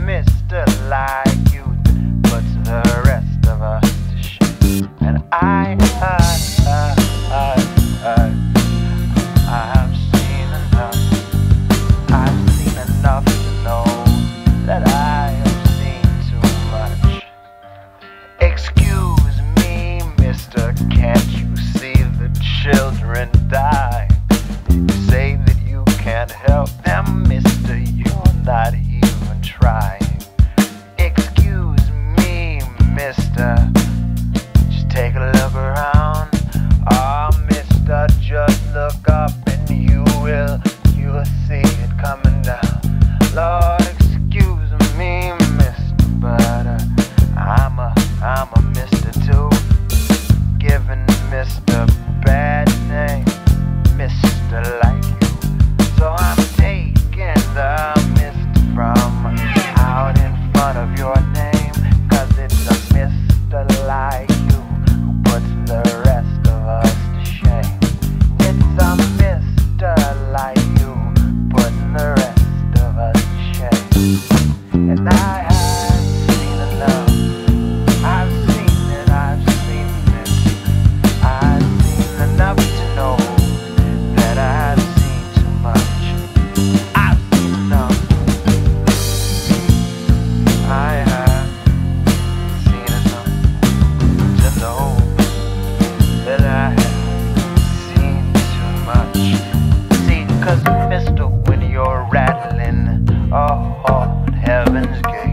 Mr. Like You puts the rest of us to shame. And I have seen enough. I've seen enough to know that I have seen too much. Excuse me, mister, can't you see the children die? You say that you can't help them, mister, you're not even trying. Excuse me, mister, just take a look around. Oh, mister, just look up and you'll see it coming down. Lord, excuse me, mister, but I'm a mister too, giving mister bad name, Mr. Like You. So I'm taking the mister from out in front of your name, 'cause it's a Mr. Like You who puts the rest of us to shame. It's a Mr. Like You putting the rest of us to shame. And I have seen enough. I've seen it, I've seen it. I've seen enough to know that I've seen too much. I've seen enough. I have seen enough to know that I have seen too much. See, 'cause mister, when you're rattling, oh, heaven's gate,